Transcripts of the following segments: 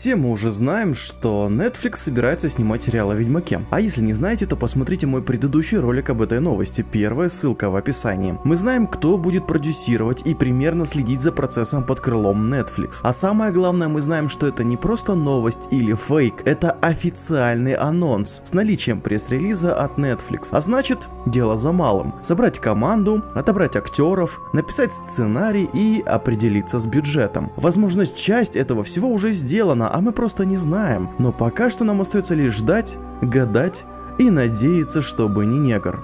Все мы уже знаем, что Netflix собирается снимать сериал о Ведьмаке. А если не знаете, то посмотрите мой предыдущий ролик об этой новости, первая ссылка в описании. Мы знаем, кто будет продюсировать и примерно следить за процессом под крылом Netflix. А самое главное, мы знаем, что это не просто новость или фейк, это официальный анонс с наличием пресс-релиза от Netflix. А значит, дело за малым. Собрать команду, отобрать актеров, написать сценарий и определиться с бюджетом. Возможно, часть этого всего уже сделана, а мы просто не знаем. Но пока что нам остается лишь ждать, гадать и надеяться, чтобы не негр.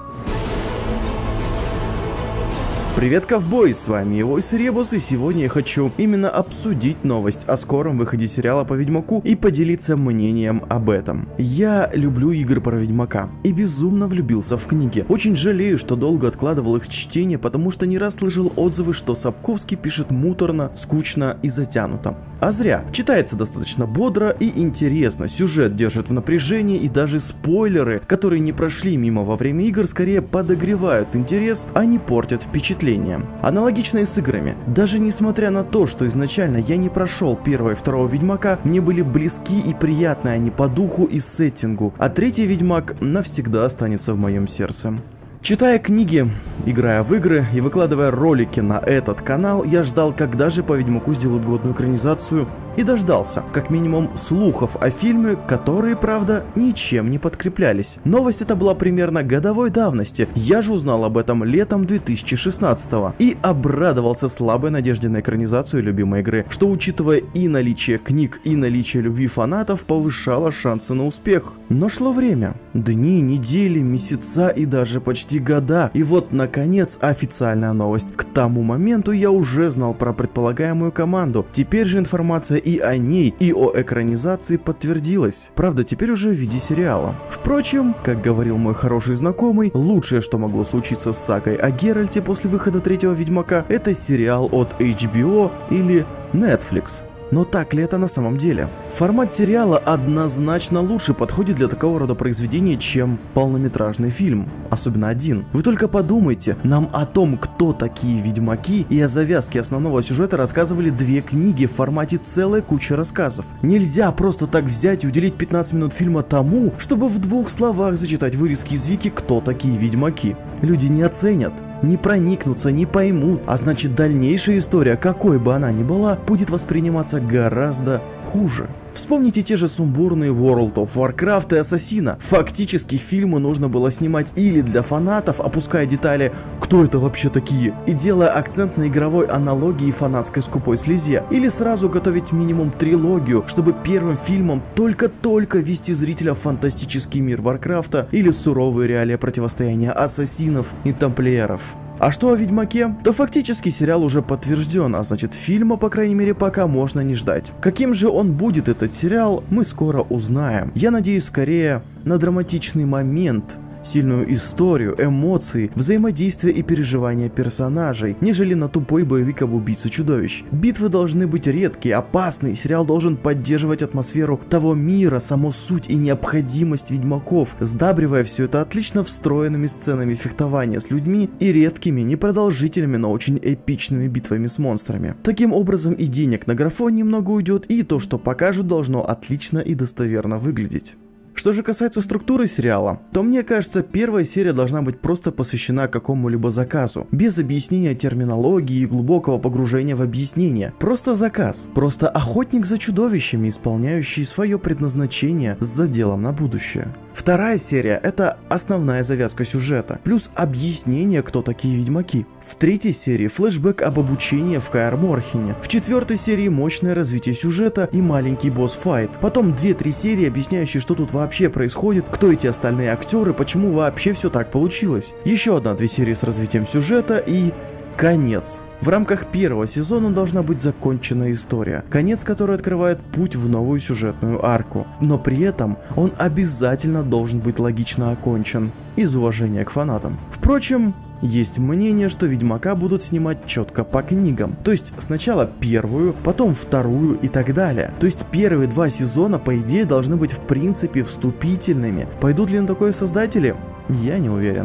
Привет, ковбой, с вами Войс Ребус, и сегодня я хочу именно обсудить новость о скором выходе сериала по Ведьмаку и поделиться мнением об этом. Я люблю игры про Ведьмака и безумно влюбился в книги. Очень жалею, что долго откладывал их чтение, потому что не раз слышал отзывы, что Сапковский пишет муторно, скучно и затянуто. А зря. Читается достаточно бодро и интересно, сюжет держит в напряжении, и даже спойлеры, которые не прошли мимо во время игр, скорее подогревают интерес, а не портят впечатление. Аналогично и с играми. Даже несмотря на то, что изначально я не прошел первого и второго Ведьмака, мне были близки и приятны они по духу и сеттингу, а третий Ведьмак навсегда останется в моем сердце. Читая книги, играя в игры и выкладывая ролики на этот канал, я ждал, когда же по Ведьмаку сделают годную экранизацию, и дождался, как минимум, слухов о фильме, которые, правда, ничем не подкреплялись. Новость эта была примерно годовой давности, я же узнал об этом летом 2016-го и обрадовался слабой надежде на экранизацию любимой игры, что, учитывая и наличие книг, и наличие любви фанатов, повышало шансы на успех. Но шло время, дни, недели, месяца и даже почти года, и вот, наконец, официальная новость. К тому моменту я уже знал про предполагаемую команду, теперь же информация и о ней, и о экранизации подтвердилась. Правда, теперь уже в виде сериала. Впрочем, как говорил мой хороший знакомый, лучшее, что могло случиться с сагой о Геральте после выхода третьего Ведьмака, это сериал от HBO или Netflix. Но так ли это на самом деле? Формат сериала однозначно лучше подходит для такого рода произведения, чем полнометражный фильм, особенно один. Вы только подумайте, нам о том, кто такие ведьмаки, и о завязке основного сюжета рассказывали две книги в формате целой кучи рассказов. Нельзя просто так взять и уделить 15 минут фильма тому, чтобы в двух словах зачитать вырезки из вики, кто такие ведьмаки. Люди не оценят, не проникнутся, не поймут, а значит, дальнейшая история, какой бы она ни была, будет восприниматься гораздо хуже. Вспомните те же сумбурные World of Warcraft и Ассасина. Фактически фильмы нужно было снимать или для фанатов, опуская детали «кто это вообще такие?» и делая акцент на игровой аналогии и фанатской скупой слезе, или сразу готовить минимум трилогию, чтобы первым фильмом только-только ввести зрителя в фантастический мир Варкрафта или суровые реалии противостояния ассасинов и тамплиеров. А что о Ведьмаке? То фактически сериал уже подтвержден, а значит, фильма, по крайней мере, пока можно не ждать. Каким же он будет, этот сериал, мы скоро узнаем. Я надеюсь скорее на драматичный момент, сильную историю, эмоции, взаимодействие и переживания персонажей, нежели на тупой боевик об убийце чудовищ. Битвы должны быть редкие, опасные, сериал должен поддерживать атмосферу того мира, саму суть и необходимость ведьмаков, сдабривая все это отлично встроенными сценами фехтования с людьми и редкими, непродолжительными, но очень эпичными битвами с монстрами. Таким образом и денег на графон немного уйдет, и то, что покажут, должно отлично и достоверно выглядеть. Что же касается структуры сериала, то мне кажется, первая серия должна быть просто посвящена какому-либо заказу, без объяснения терминологии и глубокого погружения в объяснение. Просто заказ, просто охотник за чудовищами, исполняющий свое предназначение с заделом на будущее. Вторая серия — это основная завязка сюжета, плюс объяснение, кто такие ведьмаки. В третьей серии флешбэк об обучении в Каэр Морхене. В четвертой серии мощное развитие сюжета и маленький босс-файт. Потом 2-3 серии, объясняющие, что тут вообще происходит, кто эти остальные актеры, почему вообще все так получилось. Еще 1-2 серии с развитием сюжета и конец. В рамках первого сезона должна быть закончена история, конец которой открывает путь в новую сюжетную арку, но при этом он обязательно должен быть логично окончен, из уважения к фанатам. Впрочем, есть мнение, что Ведьмака будут снимать четко по книгам, то есть сначала первую, потом вторую и так далее. То есть первые 2 сезона, по идее, должны быть в принципе вступительными. Пойдут ли на такое создатели? Я не уверен.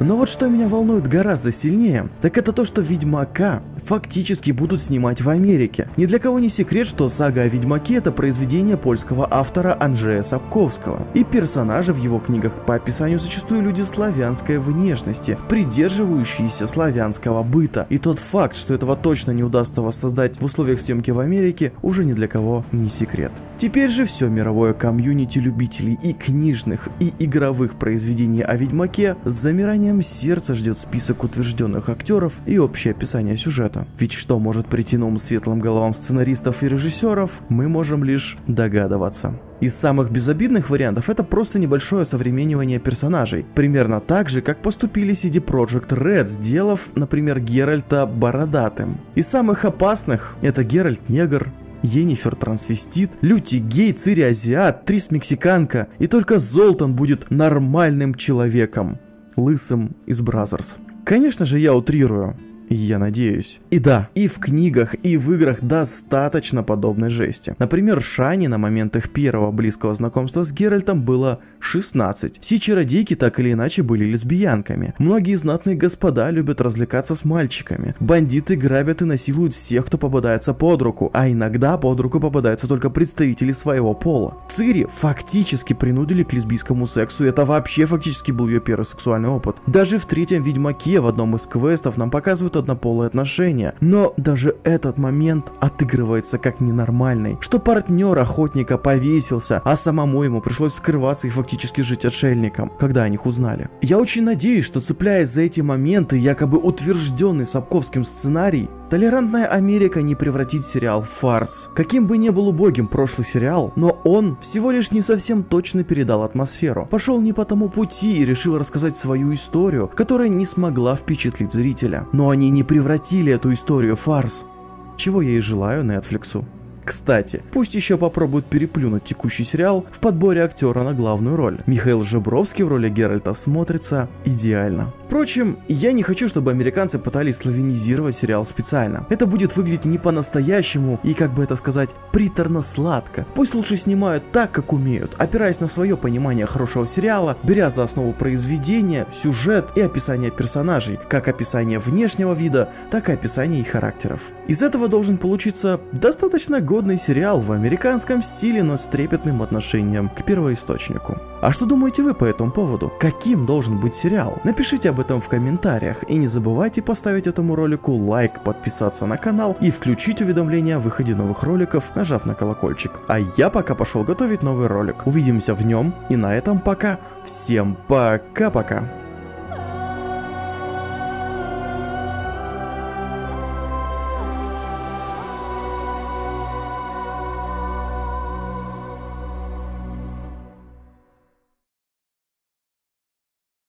Но вот что меня волнует гораздо сильнее, так это то, что Ведьмака фактически будут снимать в Америке. Ни для кого не секрет, что сага о Ведьмаке — это произведение польского автора Анджея Сапковского. И персонажи в его книгах по описанию зачастую люди славянской внешности, придерживающиеся славянского быта. И тот факт, что этого точно не удастся воссоздать в условиях съемки в Америке, уже ни для кого не секрет. Теперь же все мировое комьюнити любителей и книжных, и игровых произведений о Ведьмаке с замиранием сердца ждет список утвержденных актеров и общее описание сюжета. Ведь что может прийти на ум светлым головам сценаристов и режиссеров, мы можем лишь догадываться. Из самых безобидных вариантов это просто небольшое осовременивание персонажей, примерно так же, как поступили CD Projekt Red, сделав, например, Геральта бородатым. Из самых опасных это Геральт негр, Йеннифер трансвестит, Люти гей, Цири азиат, Трис мексиканка, и только Золтан будет нормальным человеком, лысым из Бразерс. Конечно же, я утрирую. Я надеюсь. И да, и в книгах, и в играх достаточно подобной жести. Например, Шани на момент их первого близкого знакомства с Геральтом было 16. Все чародейки так или иначе были лесбиянками. Многие знатные господа любят развлекаться с мальчиками. Бандиты грабят и насилуют всех, кто попадается под руку, а иногда под руку попадаются только представители своего пола. Цири фактически принудили к лесбийскому сексу, и это вообще фактически был ее первый сексуальный опыт. Даже в третьем Ведьмаке в одном из квестов нам показывают однополые отношения, но даже этот момент отыгрывается как ненормальный, что партнер охотника повесился, а самому ему пришлось скрываться и фактически жить отшельником, когда о них узнали. Я очень надеюсь, что, цепляясь за эти моменты, якобы утвержденный Сапковским сценарий, толерантная Америка не превратит сериал в фарс. Каким бы ни был убогим прошлый сериал, но он всего лишь не совсем точно передал атмосферу, пошел не по тому пути и решил рассказать свою историю, которая не смогла впечатлить зрителя. Но они не превратили эту историю в фарс, чего я и желаю Netflixу. Кстати, пусть еще попробуют переплюнуть текущий сериал в подборе актера на главную роль. Михаил Жебровский в роли Геральта смотрится идеально. Впрочем, я не хочу, чтобы американцы пытались славянизировать сериал специально. Это будет выглядеть не по-настоящему и, как бы это сказать, приторно-сладко. Пусть лучше снимают так, как умеют, опираясь на свое понимание хорошего сериала, беря за основу произведения, сюжет и описание персонажей, как описание внешнего вида, так и описание их характеров. Из этого должен получиться достаточно годный сериал в американском стиле, но с трепетным отношением к первоисточнику. А что думаете вы по этому поводу? Каким должен быть сериал? Напишите об этом в комментариях и не забывайте поставить этому ролику лайк, подписаться на канал и включить уведомления о выходе новых роликов, нажав на колокольчик. А я пока пошел готовить новый ролик. Увидимся в нем, и на этом пока. Всем пока-пока.